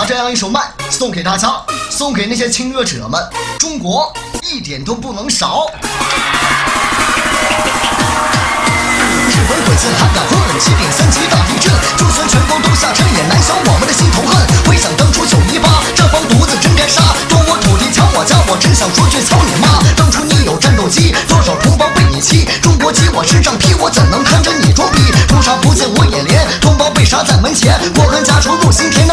把这样一首慢送给大家，送给那些侵略者们，中国一点都不能少。日本鬼子还敢混，7.3级大地震，就算全国都下沉，也难消我们的心头恨。回想当初918，这帮犊子真该杀，夺我土地抢我家，我真想说句操你妈！当初你有战斗机，多少同胞被你欺，中国鸡我是仗屁，我怎能看着你装逼？屠杀福建我也连，同胞被杀在门前，我恨家仇入心田。